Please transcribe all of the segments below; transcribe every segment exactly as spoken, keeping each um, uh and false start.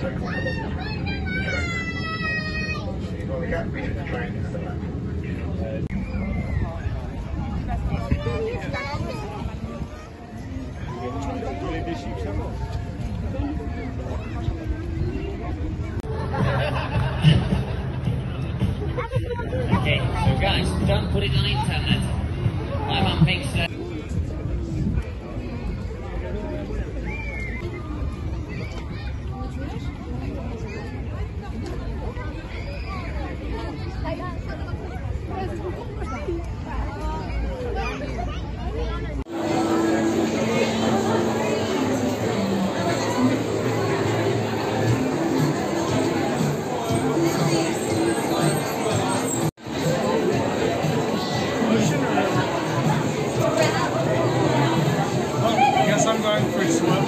Okay, so guys, don't put it on internet. My mum thinks that. I'm going for a swim.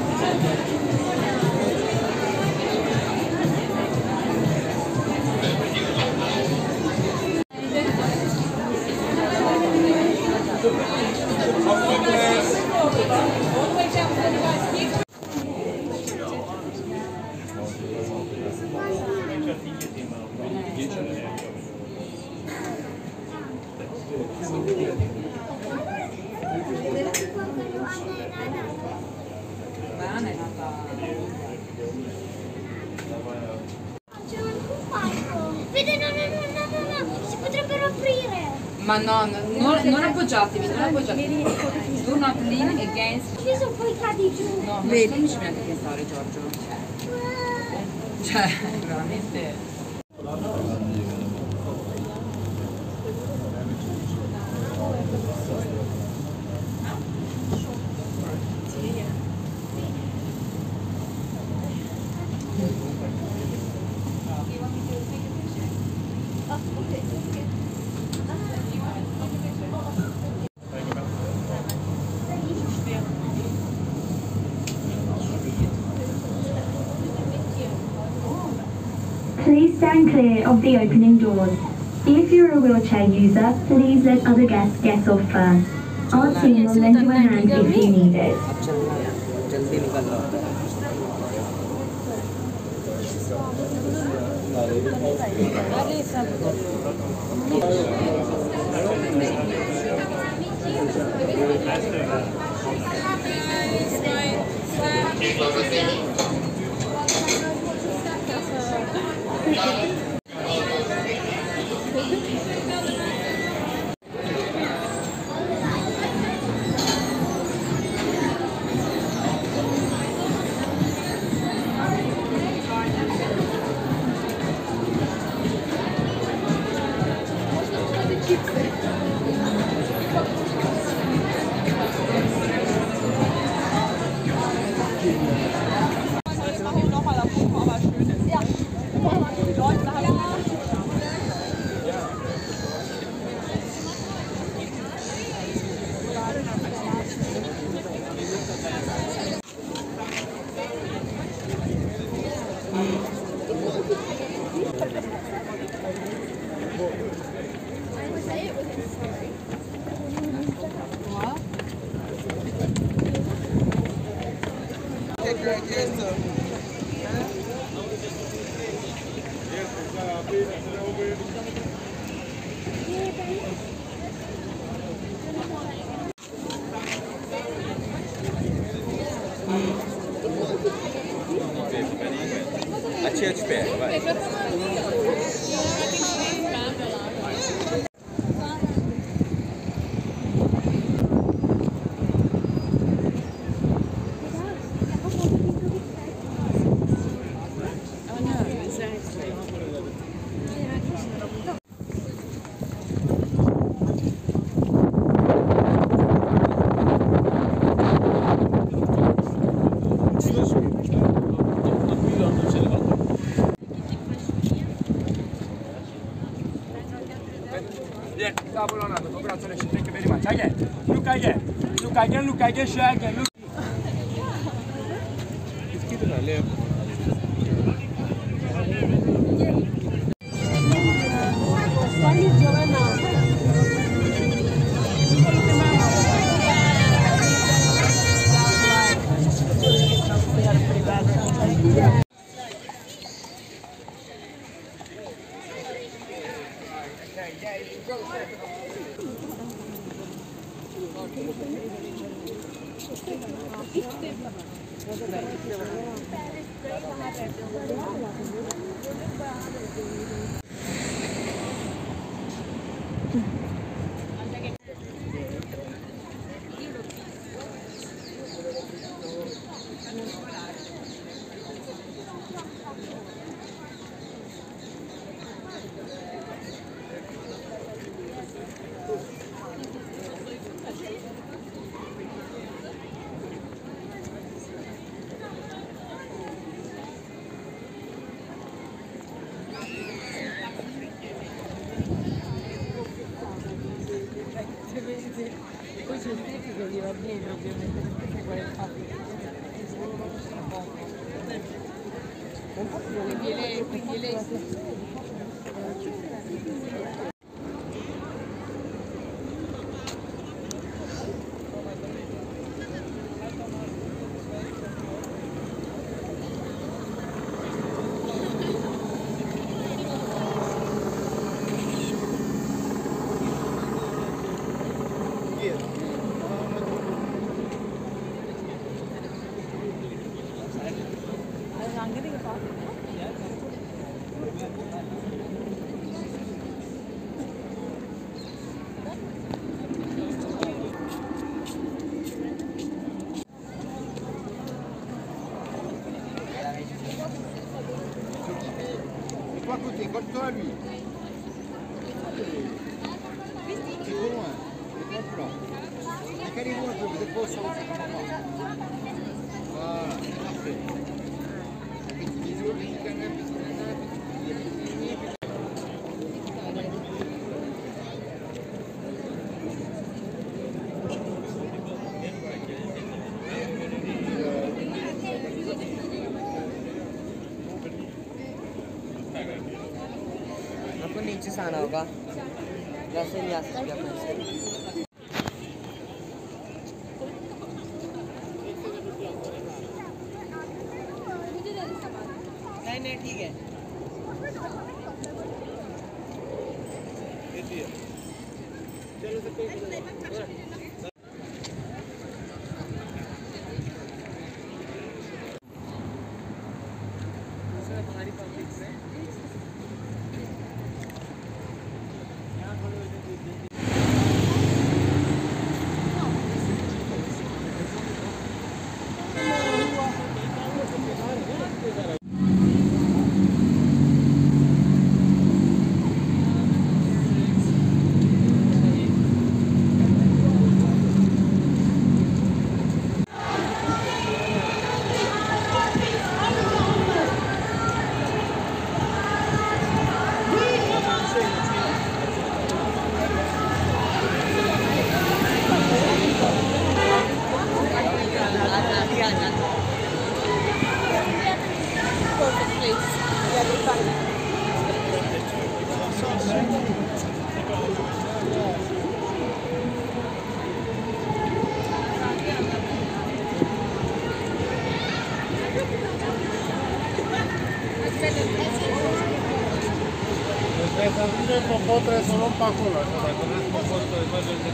Vede, no, no, no, no, no, no, si potrebbero aprire. Ma no, non, non appoggiatevi, non appoggiatevi. Do not lean against. Io sono poi cadi giù. No, non ci neanche a pensare, Giorgio. Cioè, veramente. Please stand clear of the opening doors. If you're a wheelchair user, please let other guests get off first. Our team will lend you a hand if you need it. Aqui eu te pego, vai. Congratulations, thank you very much. Again, look again, look again, look again, share again, look. Poi c'è il tempo che gli va dietro ovviamente perché sai qual è il fatto quindi lei quindi lei Toi à côté, colle-toi à lui. C'est trop loin, c'est trop plan. Décalez-vous un peu, vous êtes pas au centre. Voilà, c'est parfait. Un petit bisou, petit canap, petit canap, petit आपण नीचे से आना होगा वैसे नहीं आ सकते अपन से नहीं नहीं ठीक है चलो सब भारी पब्लिक से Desarrollo popotre solo un paculo, para que no es popotre de más del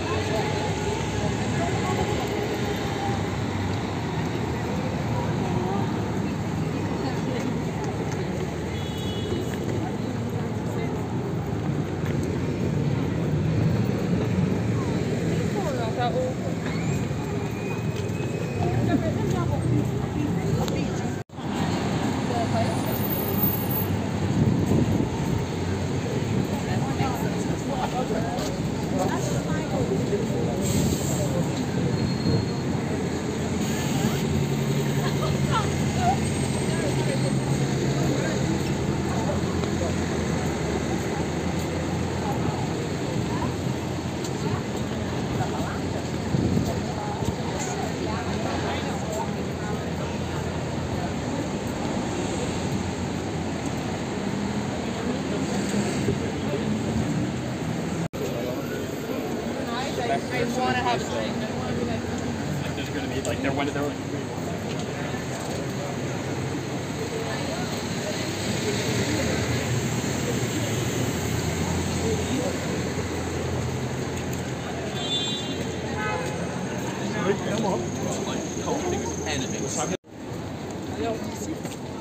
I want to have like There's going to be like they're one of their. Come on. dehors d'ici.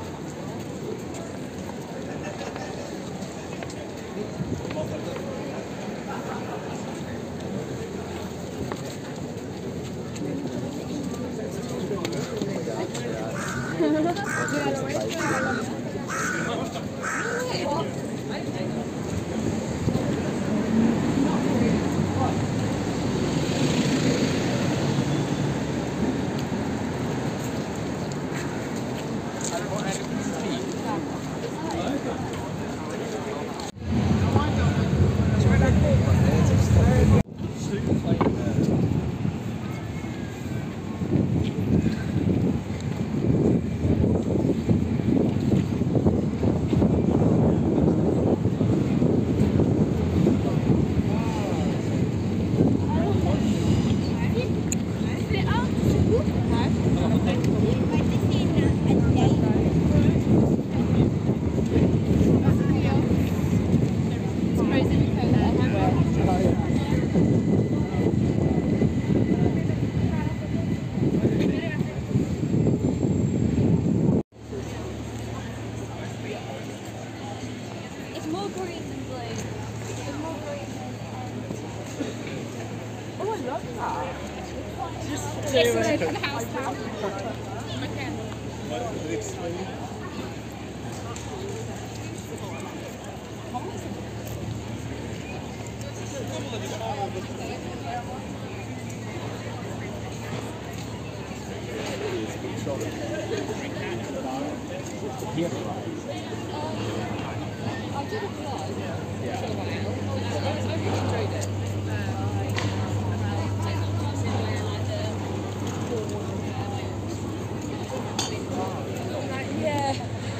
It's more green than blue. It's more green than Oh, I love that. Yes, we open the house now. Okay. I did a vlog. Yeah. I really enjoyed it. Yeah.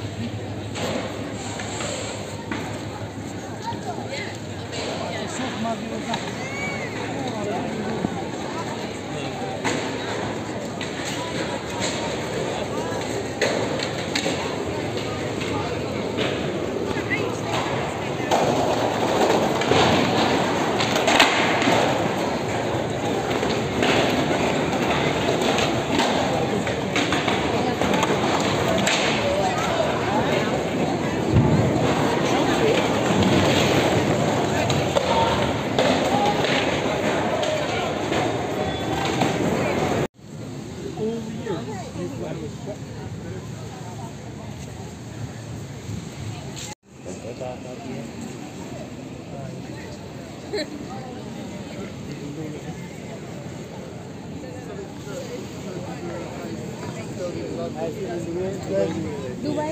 Dubai.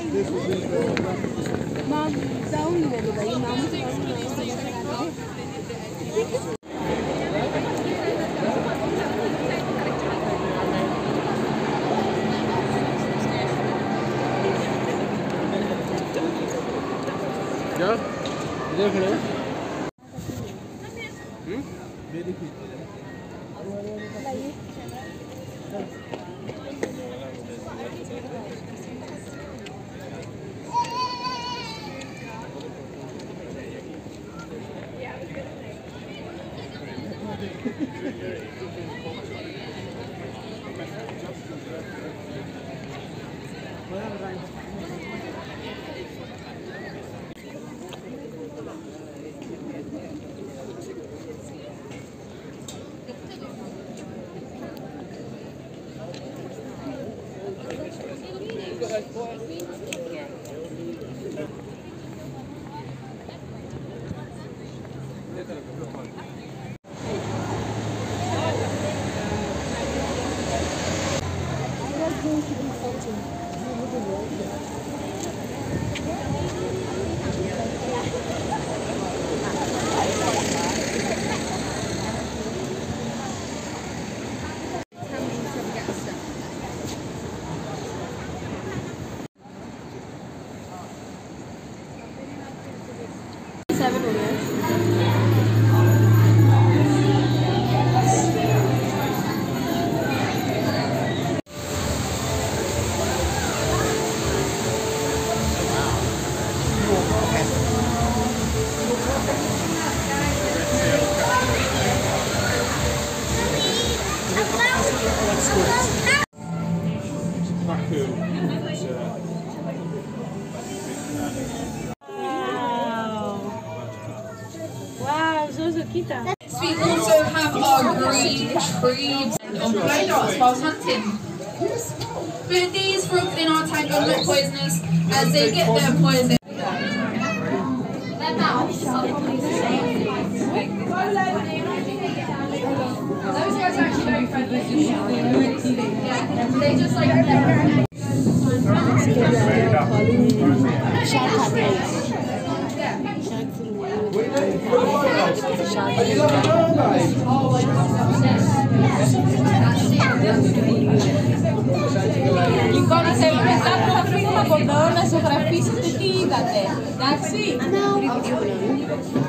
Mom, down in Dubai. Mom, क्या इधर खड़े हो हम्म Wow, zo kita. We also have our green trees on play dots while hunting. But these frogs in our tank are not poisonous as they get their poison. Those guys are actually very friendly. Yeah, they just like Nicole sempre stato una prima con una sopravvista ti date. Dai, sì.